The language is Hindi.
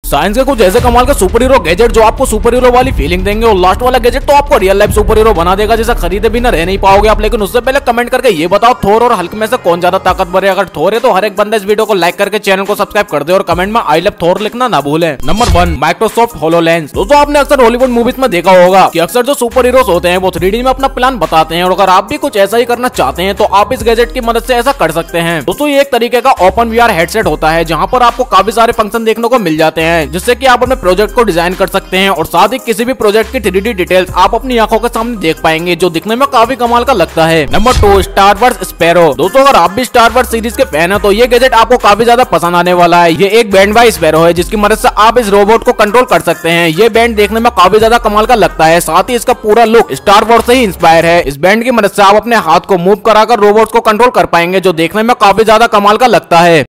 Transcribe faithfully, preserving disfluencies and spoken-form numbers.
साइंस के कुछ ऐसे कमाल के सुपर हीरो गैजेट जो आपको सुपर हीरो वाली फीलिंग देंगे, और लास्ट वाला गैजेट तो आपको रियल लाइफ सुपर हीरो बना देगा, जिसे खरीदे भी ना रह नहीं पाओगे आप। लेकिन उससे पहले कमेंट करके ये बताओ, थोर और हल्क में से कौन ज्यादा ताकतवर है? अगर थोर है तो हर एक बंदा इस वीडियो को लाइक करके चैनल को सब्सक्राइब कर दे और कमेंट में आई लव थोर लिखना ना भूलें। Number one, Microsoft HoloLens. दोस्तों आपने अक्सर हॉलीवुड मूवीज में देखा होगा कि अक्सर जो सुपर हीरोज होते हैं वो थ्री डी में अपना प्लान बताते हैं, और अगर आप भी कुछ ऐसा ही करना चाहते हैं तो आप इस गैजेट की मदद से ऐसा कर सकते हैं। दोस्तों ये एक तरीके का ओपन वीआर हेडसेट होता है जहां पर आपको काफी सारे फंक्शन देखने को मिल जाते हैं, जिससे कि आप अपने प्रोजेक्ट को डिजाइन कर सकते हैं, और साथ ही किसी भी प्रोजेक्ट की थ्री डी डिटेल्स आप अपनी आंखों के सामने देख पाएंगे, जो दिखने में काफी कमाल का लगता है। Number two, Star Wars sparrow. दोस्तों अगर आप भी स्टार वार्स सीरीज के फैन हैं तो ये गैजेट आपको काफी ज्यादा पसंद आने वाला है। ये एक बैंड बाय स्पैरो है जिसकी मदद से आप इस रोबोट को कंट्रोल कर सकते हैं। ये बैंड देखने में काफी ज्यादा कमाल का लगता है, साथ ही इसका पूरा लुक स्टार वार्स से ही इंस्पायर है। इस बैंड की मदद से आप अपने हाथ को मूव कराकर रोबोट्स को कंट्रोल कर पाएंगे, जो देखने में काफी ज्यादा कमाल का लगता है।